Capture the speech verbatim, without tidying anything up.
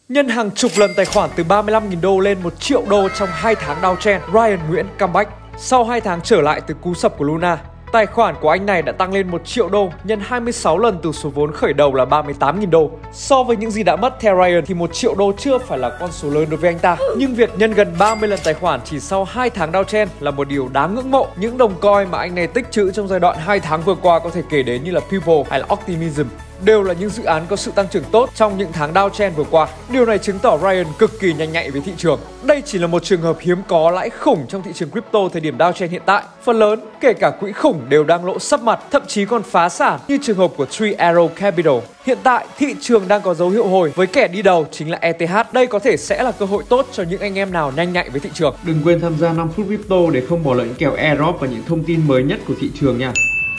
Nhân hàng chục lần tài khoản từ ba mươi lăm nghìn đô lên một triệu đô trong hai tháng downtrend, Ryan Nguyễn comeback. Sau hai tháng trở lại từ cú sập của Luna, tài khoản của anh này đã tăng lên một triệu đô nhân hai mươi sáu lần từ số vốn khởi đầu là ba mươi tám nghìn đô. So với những gì đã mất theo Ryan thì một triệu đô chưa phải là con số lớn đối với anh ta. Nhưng việc nhân gần ba mươi lần tài khoản chỉ sau hai tháng downtrend là một điều đáng ngưỡng mộ. Những đồng coin mà anh này tích trữ trong giai đoạn hai tháng vừa qua có thể kể đến như là People hay là Optimism, đều là những dự án có sự tăng trưởng tốt trong những tháng downtrend vừa qua. Điều này chứng tỏ Ryan cực kỳ nhanh nhạy với thị trường. Đây chỉ là một trường hợp hiếm có lãi khủng trong thị trường crypto thời điểm downtrend hiện tại. Phần lớn, kể cả quỹ khủng đều đang lỗ sấp mặt, thậm chí còn phá sản như trường hợp của Three Arrow Capital. Hiện tại, thị trường đang có dấu hiệu hồi với kẻ đi đầu chính là E T H. Đây có thể sẽ là cơ hội tốt cho những anh em nào nhanh nhạy với thị trường. Đừng quên tham gia năm phút crypto để không bỏ lỡ những kèo airdrop và những thông tin mới nhất của thị trường nha.